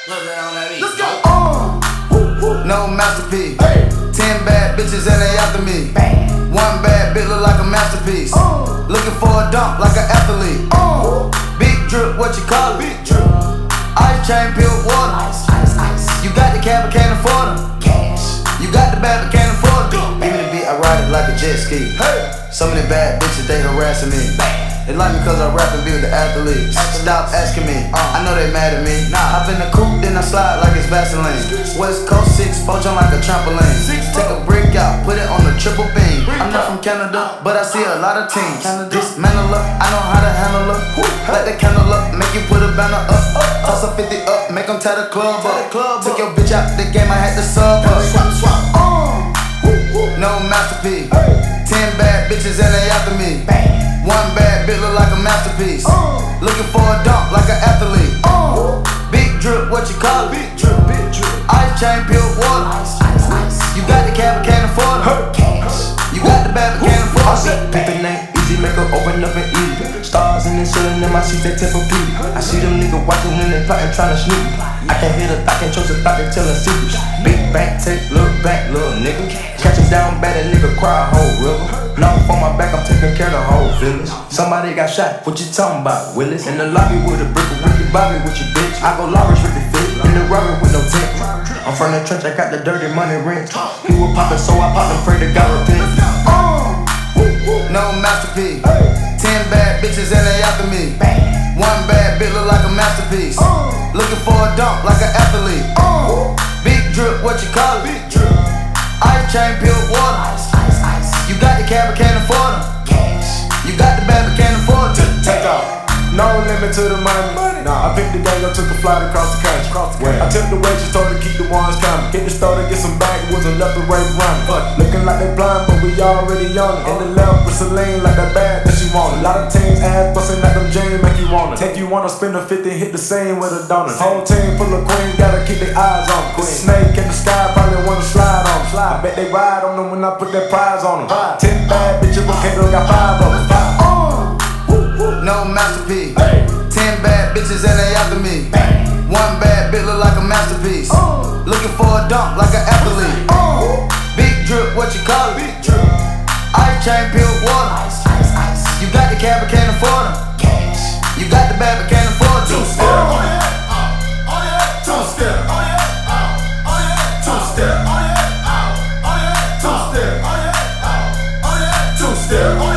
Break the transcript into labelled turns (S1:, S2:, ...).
S1: Let's go. No masterpiece. 10 bad bitches and they after me. One bad bitch look like a masterpiece. Looking for a dunk like an athlete. Big drip, what you call it? Big drip. Ice chain, pure water. You got the cab, but can't afford them. Cash. You got the bad, but can't afford them. Give me the beat, I ride it like a jet ski. Some of the bad bitches, they harassing me. They like me cause I rap and be with the athletes. Stop asking me, I know they mad at me. Hop in the coupe, then I slide like it's Vaseline. West Coast 6, poach on like a trampoline. Take a brick out, put it on the triple beam. I'm not from Canada, but I see a lot of teams. Dismantle up, I know how to handle up. Light the candle up, make you put a banner up. Toss a 50 up, make them tie the club up. Took your bitch out the game, I had to sub up. No masterpiece. 10 bad bitches and they after me. One bad bitch look like a masterpiece. Looking for a dunk like an athlete. Big drip, what you call it? Big drip, big drip. Ice chain, pure water. You got the cab, but can't afford it. Cash. You got the bad, but can't afford it.
S2: Pick the name easy, make her open up and eat it. Stars in the ceiling in my seats, they tip for beauty. I see them niggas watching when they plotting, trying to sneak. I can hear the thought, can't trust the thought, they telling secrets. Big back, take, look back, little nigga. Catch him down bad, that nigga cry a whole river. Now for my back, I'm taking care of the whole village. Somebody got shot, what you talking about, Willis? In the lobby with a brick, with your Bobby with your bitch. I go Lawrence with the fit, in the robbery with no tent. I'm from the trench, I got the dirty money rent. He was poppin', so I popped him, pray to God repent.
S1: No masterpiece. 10 bad bitches and they after me. One bad bitch look like a masterpiece. Looking for a dunk like an athlete. Big drip, what you call it? Big drip. Ice chain, pure water. You got the cab, but can't afford them. Cash. You got the bad, but can't afford it.
S3: Take off. No limit to the money. Nah, I picked the gang up, took a flight across the country. I tipped the waitress, told her to keep the ones coming. Hit the store to get some backwoods and left the right running. Looking like they blind, but we already on it. In the left with Celine, like that bag that she wanted. A lot of teams ass busting like them jeans, make you want it. Take you wanna spend a 50, hit the same with a donut. Whole team full of queens, gotta keep their eyes on them. Snake in the sky, probably wanna slide on them. I bet they ride on them when I put that prize on them. 10 bad bitches, but Kato got 5 of them.
S1: No masterpiece. 10 bad bitches and they after me. One bad bitch look like a masterpiece. Looking for a dunk like an athlete. Big drip, what you call it? Big drip. Ice chain, pure water. You got the cab, but can't afford them. Cash. You got the bad, but can't afford it.
S3: Two-step. Two-step. Two-step. Two-step. Two-step.